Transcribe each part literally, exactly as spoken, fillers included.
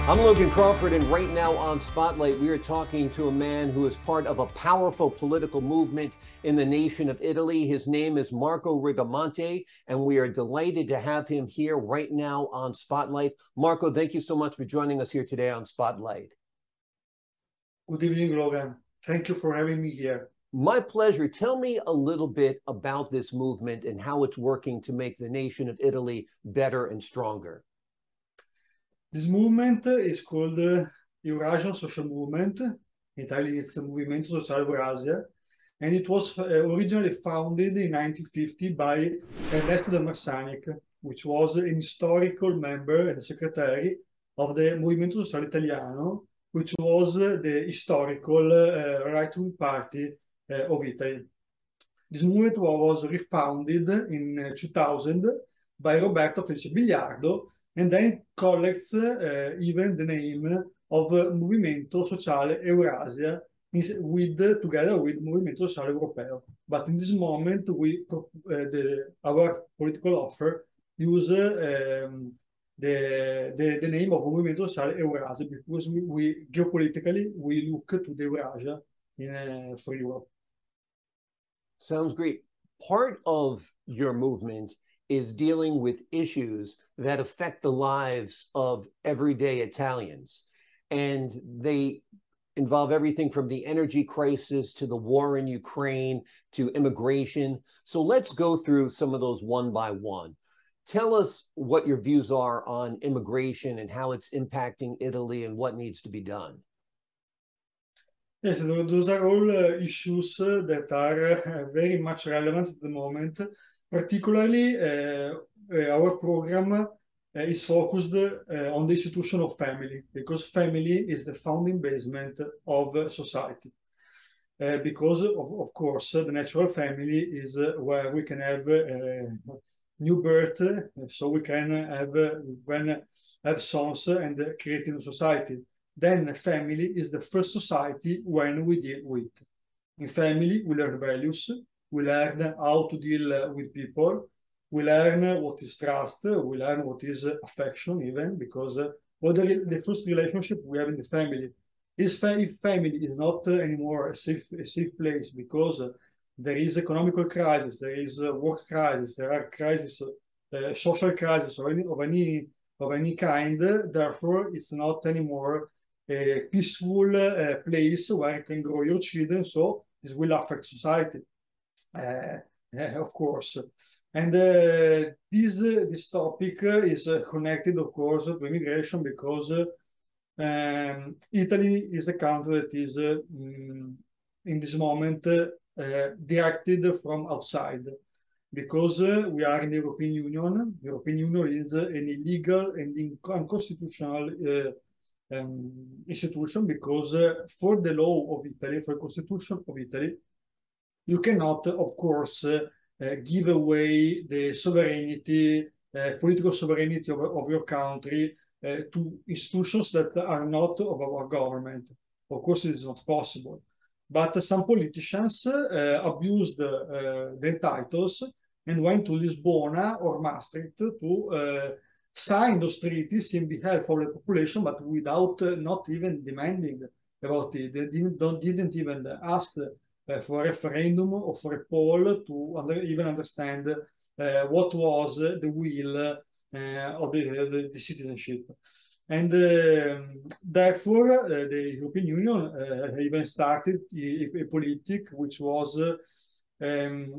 I'm Logan Crawford, and right now on Spotlight, we are talking to a man who is part of a powerful political movement in the nation of Italy. His name is Marco Rigamonti, and we are delighted to have him here right now on Spotlight. Marco, thank you so much for joining us here today on Spotlight. Good evening, Logan. Thank you for having me here. My pleasure. Tell me a little bit about this movement and how it's working to make the nation of Italy better and stronger. This movement is called uh, Eurasian Social Movement. In Italian, it's the Movimento Sociale Eurasia, and it was uh, originally founded in nineteen fifty by Ernesto de Marsanic, which was an historical member and secretary of the Movimento Sociale Italiano, which was uh, the historical uh, right-wing party uh, of Italy. This movement was refounded in uh, two thousand by Roberto Felice Biliardo, and then collects uh, even the name of uh, Movimento Sociale Eurasia with, together with Movimento Sociale Europeo. But in this moment, we uh, the, our political offer use uh, um, the, the, the name of Movimento Sociale Eurasia because we, we geopolitically we look to the Eurasia in, uh, for Europe. Sounds great. Part of your movement is dealing with issues that affect the lives of everyday Italians. And they involve everything from the energy crisis to the war in Ukraine to immigration. So let's go through some of those one by one. Tell us what your views are on immigration and how it's impacting Italy and what needs to be done. Yes, those are all uh, issues uh, that are uh, very much relevant at the moment. Particularly, uh, uh, our program uh, is focused uh, on the institution of family, because family is the founding basement of uh, society. Uh, because, of, of course, uh, the natural family is uh, where we can have uh, new birth, uh, so we can have, uh, when have sons and uh, create a society. Then family is the first society when we deal with. In family, we learn values, we learn how to deal uh, with people, we learn uh, what is trust, we learn what is uh, affection even, because uh, what the, the first relationship we have in the family is family, family is not uh, anymore a safe, a safe place, because uh, there is economical crisis, there is uh, work crisis, there are crises, uh, social crisis of any, of any, of any kind, therefore it's not anymore a peaceful uh, place where you can grow your children, so this will affect society, uh, uh, of course. And uh, this, uh, this topic is uh, connected, of course, to immigration, because uh, um, Italy is a country that is, uh, mm, in this moment, uh, directed from outside, because uh, we are in the European Union. The European Union is uh, an illegal and unconstitutional uh, Um, institution, because uh, for the law of Italy, for the constitution of Italy, you cannot, of course, uh, uh, give away the sovereignty, uh, political sovereignty of, of your country uh, to institutions that are not of our government. Of course, it is not possible. But uh, some politicians uh, abused uh, their titles and went to Lisbona or Maastricht to uh, sign those treaties in behalf of the population, but without uh, not even demanding about it. They didn't, don't, didn't even ask uh, for a referendum or for a poll to under, even understand uh, what was the will uh, of the, the, the citizenship. And uh, therefore, uh, the European Union uh, even started a, a politic which was, uh, um,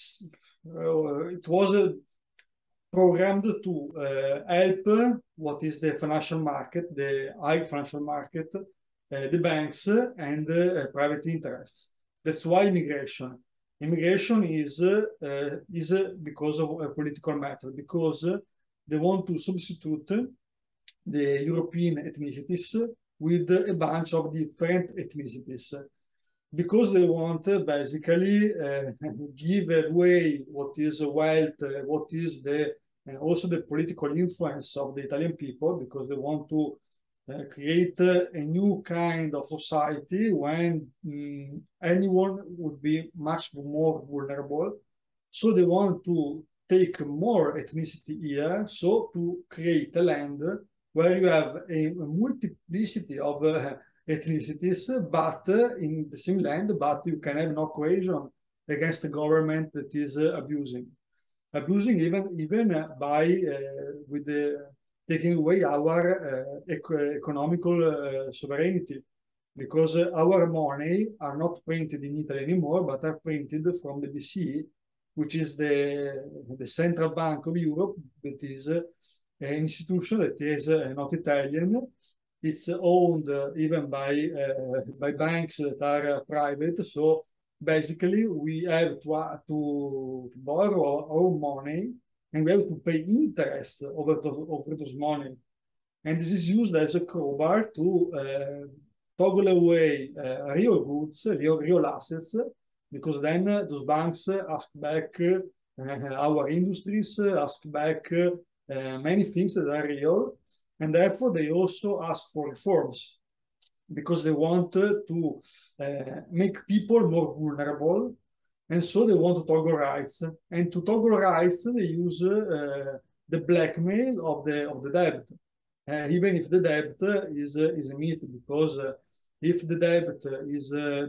uh, it was uh, programmed to uh, help what is the financial market, the high financial market, uh, the banks and uh, private interests. That's why immigration. Immigration is, uh, is because of a political matter, because they want to substitute the European ethnicities with a bunch of different ethnicities, because they want uh, basically uh, give away what is wealth, uh, what is the and also the political influence of the Italian people, because they want to uh, create uh, a new kind of society when um, anyone would be much more vulnerable. So they want to take more ethnicity here, so to create a land where you have a, a multiplicity of uh, ethnicities, but uh, in the same land, but you can have no cohesion against the government that is uh, abusing. Abusing even even uh, by uh, with the taking away our uh, eco economical uh, sovereignty, because uh, our money are not printed in Italy anymore, but are printed from the B C E, which is the the central bank of Europe, that is uh, an institution that is uh, not Italian. It's owned uh, even by uh, by banks that are uh, private. So basically, we have to, uh, to borrow our own money, and we have to pay interest over those, over those money. And this is used as a crowbar to uh, toggle away uh, real goods, real, real assets, because then uh, those banks ask back uh, our industries, ask back uh, many things that are real, and therefore they also ask for reforms, because they want uh, to uh, make people more vulnerable, and so they want to toggle rights. And to toggle rights, they use uh, the blackmail of the of the debt, uh, even if the debt is uh, is a myth, because uh, if the debt is uh,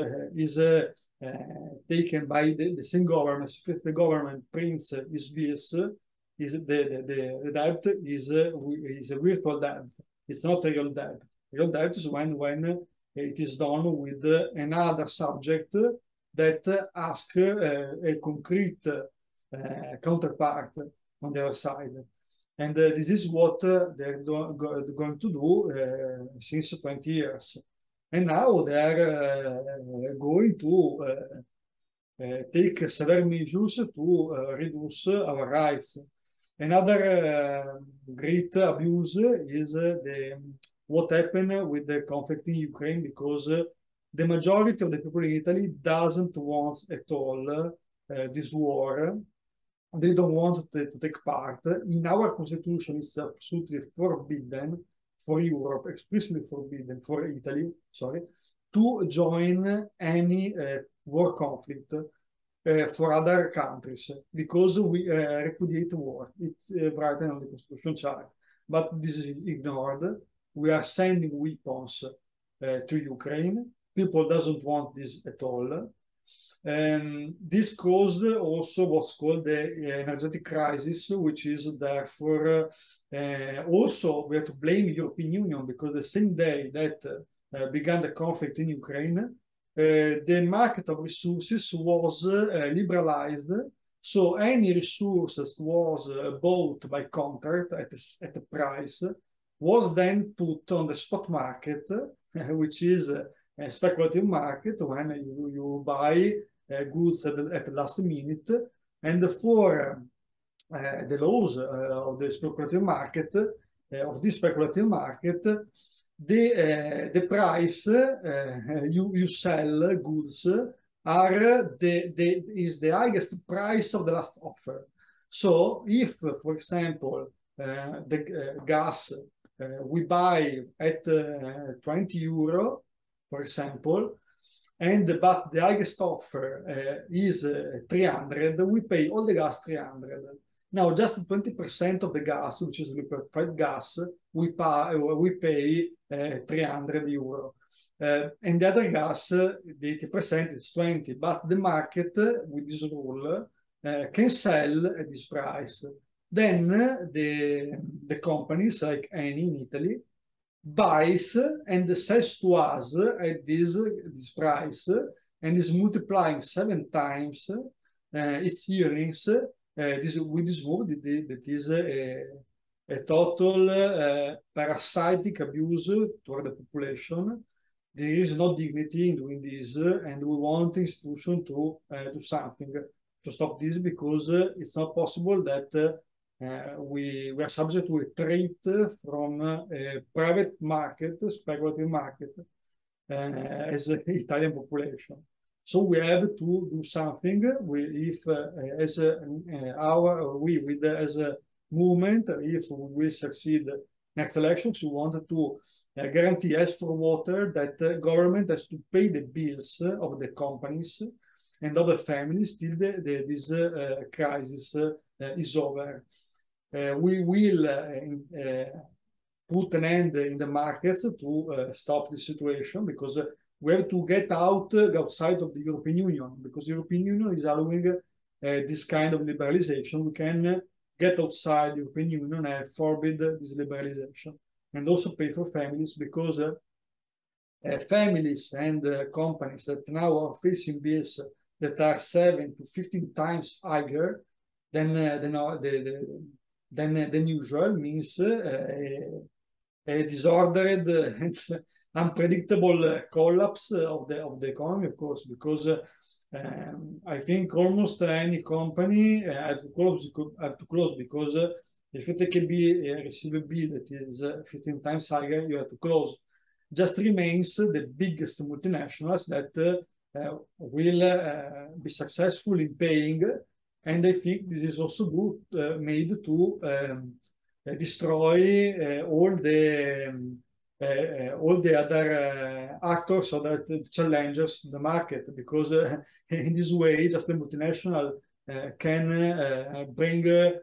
is uh, uh, taken by the, the same government, if the government prints uh, his bills, is the, the, the debt is uh, is a virtual debt. It's not a real debt. Real debt is when when it is done with uh, another subject that asks uh, a concrete uh, counterpart on the other side. And uh, this is what uh, they're do go going to do uh, since twenty years. And now they are uh, going to uh, uh, take severe measures to uh, reduce our rights. Another uh, great abuse is uh, the what happened with the conflict in Ukraine, because uh, the majority of the people in Italy doesn't want at all uh, this war. They don't want to, to take part. In our constitution, it's absolutely forbidden for Europe, explicitly forbidden for Italy, sorry, to join any uh, war conflict uh, for other countries, because we uh, repudiate war. It's uh, written on the constitution chart, but this is ignored. We are sending weapons uh, to Ukraine. People doesn't want this at all. Um, this caused also what's called the energetic crisis, which is therefore uh, also we have to blame European Union, because the same day that uh, began the conflict in Ukraine, uh, the market of resources was uh, liberalized. So any resources was uh, bought by contract at a, at a price was then put on the spot market, which is a, a speculative market when you, you buy uh, goods at the, at the last minute. And for uh, the laws uh, of the speculative market, uh, of this speculative market, the, uh, the price uh, you, you sell goods are the, the, is the highest price of the last offer. So if, for example, uh, the uh, gas Uh, we buy at uh, twenty euro, for example, and but the highest offer uh, is uh, three hundred, we pay all the gas three hundred. Now, just twenty percent of the gas, which is liquefied gas, we pay, we pay uh, three hundred euro. Uh, and the other gas, the eighty percent is twenty, but the market, with this rule, uh, can sell at this price. Then the, the companies like Eni in Italy buys and sells to us at this, this price, and is multiplying seven times uh, its earnings uh, this, with this move that, that is a, a total uh, parasitic abuse toward the population. There is no dignity in doing this, and we want the institution to uh, do something to stop this, because uh, it's not possible that uh, Uh, we, we are subject to a threat from uh, a private market, speculative market, uh, as an Italian population. So we have to do something. We, if uh, as a, uh, our we with uh, as a movement, if we will succeed next elections, we want to uh, guarantee, as for water, that the government has to pay the bills of the companies and of the families till the, the, this uh, crisis uh, is over. Uh, we will uh, uh, put an end in the markets to uh, stop the situation, because uh, we have to get out uh, outside of the European Union, because the European Union is allowing uh, this kind of liberalization. We can uh, get outside the European Union and forbid this liberalization, and also pay for families, because uh, uh, families and uh, companies that now are facing bills that are seven to fifteen times higher than uh, than, uh, the, the, than, uh, than usual means uh, a, a disordered and unpredictable collapse of the of the economy, of course, because uh, um, I think almost any company uh, have to close have to close because uh, if you take a bill, uh, receive a bill that is uh, fifteen times higher, you have to close. Just remains the biggest multinationals that uh, uh, will uh, be successful in paying, and I think this is also good, uh, made to um, uh, destroy uh, all the um, uh, uh, all the other uh, actors or the challengers to the market, because uh, in this way, just the multinational uh, can uh, bring uh,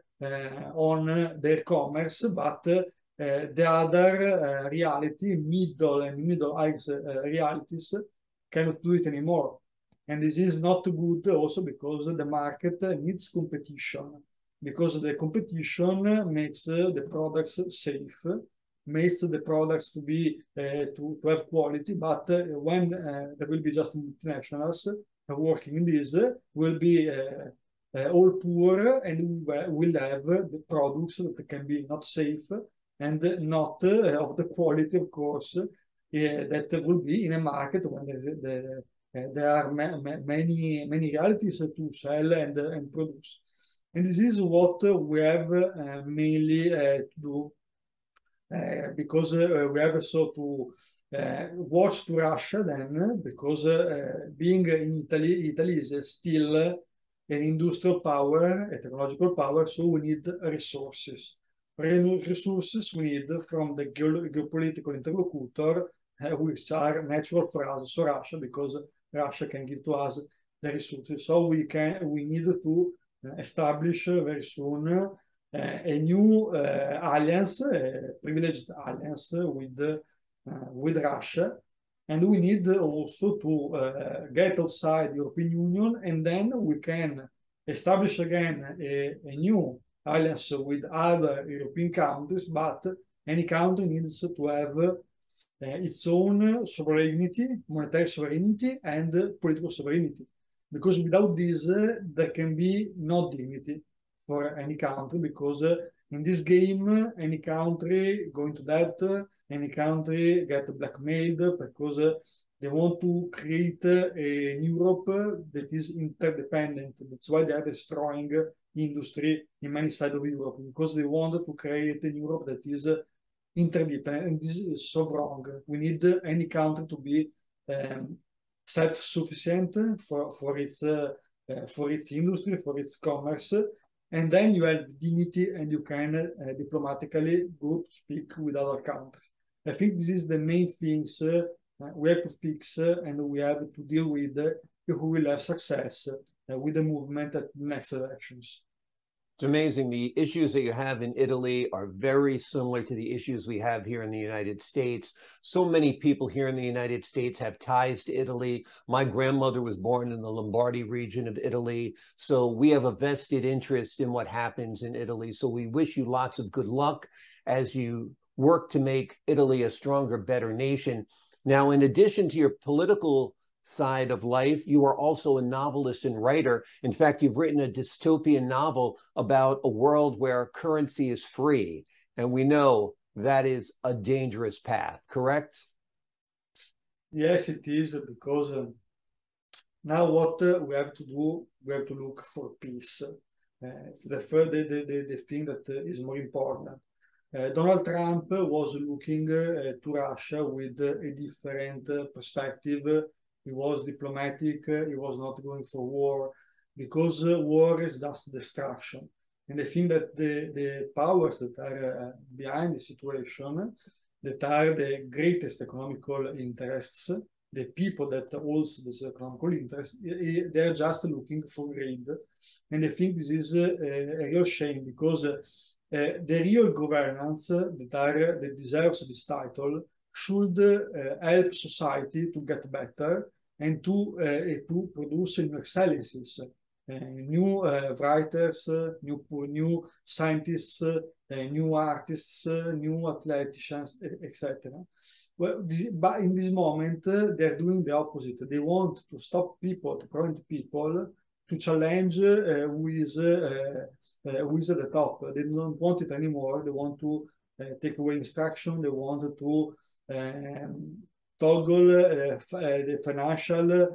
on their commerce, but uh, Uh, the other uh, reality, middle and middle eyes uh, realities, cannot do it anymore. And this is not good also because the market needs competition, because the competition makes uh, the products safe, makes the products to be uh, to, to have quality, but uh, when uh, there will be just multinationals working in this, uh, will be uh, uh, all poor, and we will have the products that can be not safe and not uh, of the quality, of course, uh, that will be in a market when the, the, uh, there are ma ma many many realities to sell and, uh, and produce. And this is what uh, we have uh, mainly uh, to do, uh, because uh, we have also to uh, watch to Russia then, because uh, being in Italy, Italy is still an industrial power, a technological power, so we need resources. Resources we need from the geopolitical interlocutor, uh, which are natural for us, so Russia, because Russia can give to us the resources. So we can we need to establish very soon uh, a new uh, alliance, a privileged alliance with uh, with Russia, and we need also to uh, get outside the European Union, and then we can establish again a, a new alliance with other European countries, but any country needs to have uh, its own sovereignty, monetary sovereignty, and uh, political sovereignty. Because without this, uh, there can be no dignity for any country, because uh, in this game, any country going to debt, uh, any country get blackmailed, because uh, they want to create uh, a Europe that is interdependent. That's why they are destroying industry in many sides of Europe, because they want to create a Europe that is uh, interdependent, and this is so wrong. We need uh, any country to be um, self-sufficient for for its uh, uh, for its industry, for its commerce, and then you have dignity, and you can uh, diplomatically go to speak with other countries. I think this is the main things uh, we have to fix, uh, and we have to deal with uh, if we will have success uh, with the movement at the next elections. It's amazing. The issues that you have in Italy are very similar to the issues we have here in the United States. So many people here in the United States have ties to Italy. My grandmother was born in the Lombardy region of Italy, so we have a vested interest in what happens in Italy. So we wish you lots of good luck as you work to make Italy a stronger, better nation. Now, in addition to your political side of life, you are also a novelist and writer. In fact, you've written a dystopian novel about a world where currency is free. And we know that is a dangerous path, correct? Yes, it is, because uh, now what uh, we have to do, we have to look for peace. Uh, it's the, the, the, the thing that uh, is more important. Uh, Donald Trump was looking uh, to Russia with uh, a different uh, perspective. He was diplomatic, uh, he was not going for war, because uh, war is just destruction. And I think that the, the powers that are uh, behind the situation, that are the greatest economical interests, the people that holds this economical interest, they are just looking for greed. And I think this is uh, a real shame, because uh, uh, the real governance that, are, that deserves this title should uh, help society to get better and to, uh, to produce new excellencies, uh, new uh, writers, uh, new, new scientists, uh, new artists, uh, new athleticians, et cetera. Well, this, but in this moment, uh, they're doing the opposite. They want to stop people, to prevent people, to challenge uh, who is uh, uh, who is at the top. They don't want it anymore. They want to uh, take away instruction. They want to um, toggle uh, uh, the financial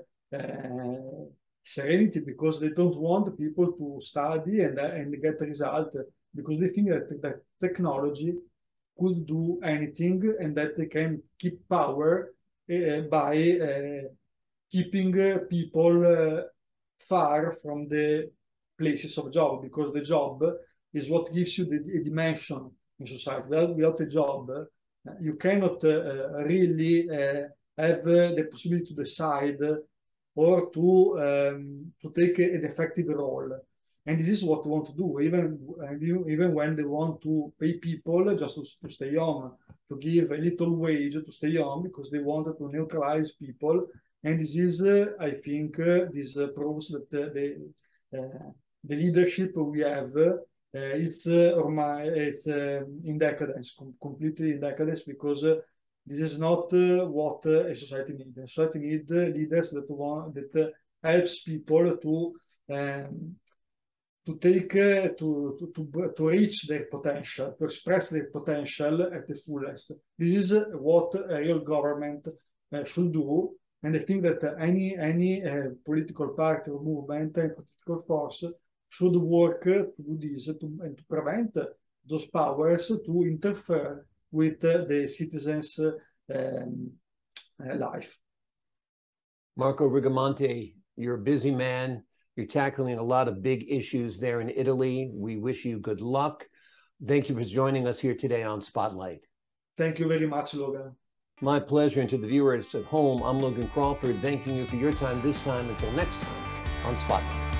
uh, serenity, because they don't want people to study and, uh, and get a result, because they think that, that technology could do anything and that they can keep power uh, by uh, keeping uh, people uh, far from the places of job, because the job is what gives you the, the dimension in society. Without, without a job, uh, you cannot uh, really uh, have uh, the possibility to decide or to, um, to take an effective role. And this is what they want to do, even, even when they want to pay people just to, to stay home, to give a little wage to stay home, because they wanted to neutralize people. And this is, uh, I think, uh, this uh, proves that uh, the, uh, the leadership we have uh, is, uh, or my, is uh, in decadence, com completely in decadence, because uh, this is not uh, what uh, a society needs. A society needs uh, leaders that want that uh, helps people to um, to take uh, to, to to to reach their potential, to express their potential at the fullest. This is what a real government uh, should do. And I think that any any uh, political party or movement and political force should work to do this to, and to prevent those powers to interfere with uh, the citizens' uh, um, uh, life. Marco Rigamonti, you're a busy man. You're tackling a lot of big issues there in Italy. We wish you good luck. Thank you for joining us here today on Spotlight. Thank you very much, Logan. My pleasure. And to the viewers at home, I'm Logan Crawford, thanking you for your time this time. Until next time on Spotlight.